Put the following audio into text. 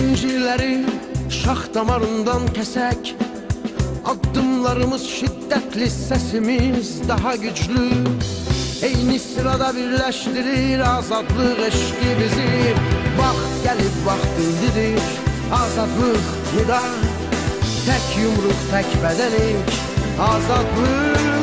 zincirleri şah damarından kesek, addımlarımız şiddetli, sesimiz daha güçlü. Eyni sırada birleştirir azadlık eşki bizi. Vaxt gelip vaxt indidir, azadlık nida. Tek yumruk, tek bedenik, azadlık